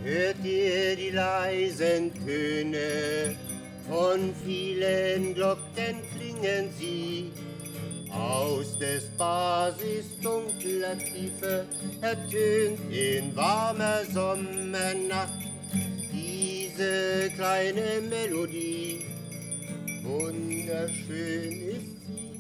Hört ihr die leisen Töne, von vielen Glocken klingen sie, aus des Basis dunkler Tiefe ertönt in warmer Sommernacht diese kleine Melodie. Wunderschön ist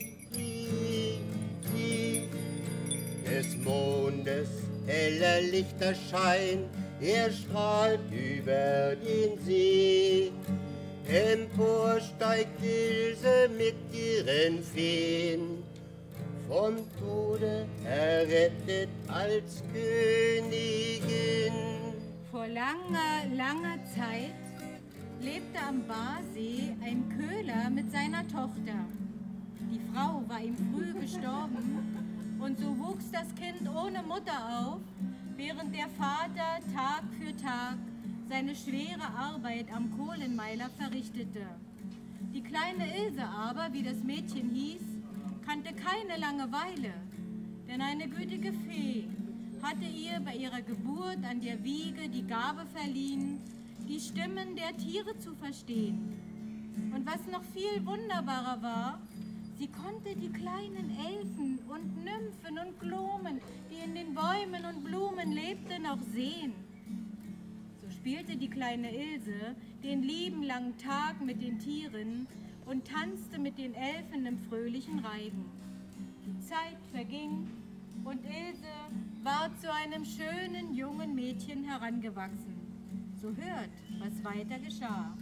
sie, des Mondes heller Lichterschein, er strahlt über den See. Empor steigt Ilse mit ihren Feen, vom Tode errettet als Königin. Vor langer, langer Zeit lebte am Barsee ein Köhler mit seiner Tochter. Die Frau war ihm früh gestorben und so wuchs das Kind ohne Mutter auf, während der Vater Tag für Tag seine schwere Arbeit am Kohlenmeiler verrichtete. Die kleine Ilse aber, wie das Mädchen hieß, kannte keine Langeweile, denn eine gütige Fee hatte ihr bei ihrer Geburt an der Wiege die Gabe verliehen, die Stimmen der Tiere zu verstehen. Und was noch viel wunderbarer war, sie konnte die kleinen Elfen und Nymphen und Gnomen, die in den Bäumen und Blumen lebten, auch sehen. So spielte die kleine Ilse den lieben langen Tag mit den Tieren und tanzte mit den Elfen im fröhlichen Reigen. Die Zeit verging und Ilse war zu einem schönen jungen Mädchen herangewachsen. So hört, was weiter geschah.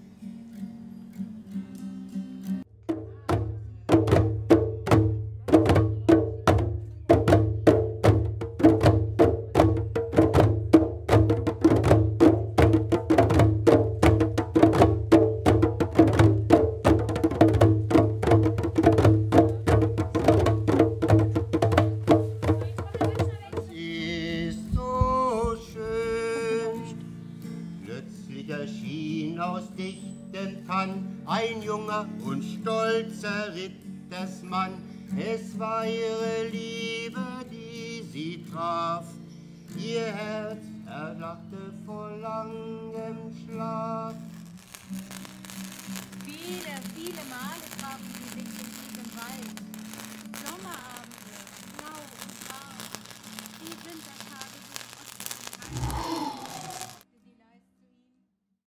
Aus dichtem Tann ein junger und stolzer Rittersmann. Es war ihre Liebe, die sie traf. Ihr Herz erlachte vor langem Schlaf. Viele, viele Male trafen sie sich in diesem Wald.